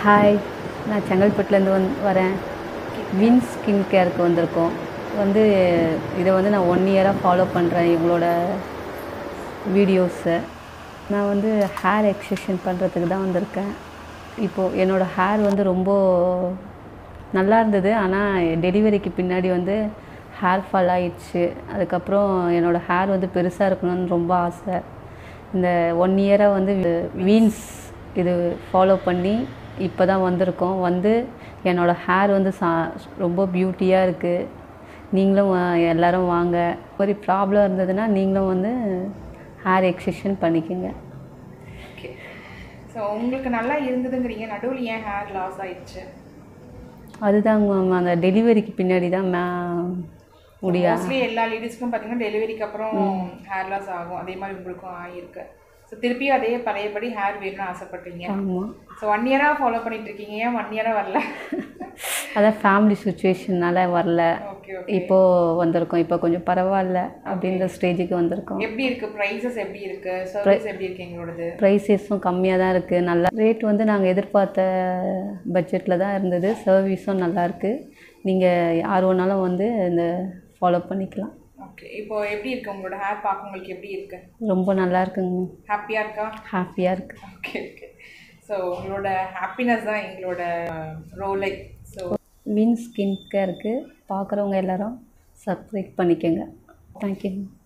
Hi, நான் செங்கல்பட்டுலேருந்து வரேன். Wins skin கேருக்கு வந்திருக்கோம். இதை நான் 1 இயராக ஃபாலோ பண்ணுறேன் இவங்களோட வீடியோஸை. நான் ஹேர் எக்ஸ்டென்ஷன் பண்ணுறதுக்கு தான் வந்திருக்கேன். இப்போது என்னோடய ஹேர் ரொம்ப நல்லா இருந்தது. ஆனால் டெலிவரிக்கு பின்னாடி ஹேர் ஃபால் ஆயிடுச்சு. அதுக்கப்புறம் என்னோடய ஹேர் பெருசாக இருக்கணும்னு ரொம்ப ஆசை. இந்த 1 இயராக வின்ஸ் இது ஃபாலோ பண்ணி இப்போ தான் வந்திருக்கோம். என்னோடய ஹேர் ரொம்ப பியூட்டியாக இருக்குது. நீங்களும் எல்லோரும் வாங்க. ஒரு ப்ராப்ளம் இருந்ததுன்னா நீங்களும் ஹேர் எக்ஸ்டென்ஷன் பண்ணிக்கோங்க. ஓகே, ஸோ உங்களுக்கு நல்லா இருந்ததுங்கிறீங்க, நடுவில் ஏன் ஹேர் லாஸ் ஆயிடுச்சு? அதுதாங்க மேம், அந்த டெலிவரிக்கு பின்னாடி தான் முடியாது. மோஸ்ட்லி எல்லா லேடிஸ்க்கும் பார்த்தீங்கன்னா டெலிவரிக்கு அப்புறம் ஹேர் லாஸ் ஆகும். அதே மாதிரி உங்களுக்கும் ஆகிருக்கு. ஸோ திருப்பியும் அதே பழையபடி ஹேர் வேணும்னு ஆசைப்பட்டீங்க. ஆமாம். ஸோ 1 இயராக ஃபாலோ பண்ணிட்டு இருக்கீங்க. ஏன் 1 இயராக வரல? அதான் ஃபேமிலி சுச்சுவேஷன்னால வரல. ஓகே, இப்போது வந்திருக்கோம். இப்போ கொஞ்சம் பரவாயில்ல அப்படின்ற ஸ்டேஜுக்கு வந்திருக்கோம். எப்படி இருக்குது? ப்ரைஸஸ் எப்படி இருக்குது? சர்வீஸ் எப்படி இருக்குது? எங்களோடது ப்ரைஸஸும் கம்மியாக தான் இருக்குது. நல்லா ரேட் நாங்கள் எதிர்பார்த்த பட்ஜெட்டில் தான் இருந்தது. சர்வீஸும் நல்லாயிருக்கு. நீங்கள் யார் வேணாலும் இந்த ஃபாலோ பண்ணிக்கலாம். ஓகே, இப்போ எப்படி இருக்குது உங்களோட ஹேர்? பார்க்க உங்களுக்கு எப்படி இருக்குது? ரொம்ப நல்லா இருக்குங்க. ஹாப்பியாக இருக்கா? ஹாப்பியாக இருக்குது. Okay okay. ஸோ உங்களோட ஹாப்பினஸ் தான் எங்களோட ரோலை. ஸோ வின்ஸ் ஸ்கின் கேருக்கு பார்க்குறவங்க எல்லோரும் சப்ஸ்கிரைப் பண்ணிக்கோங்க. தேங்க்யூ.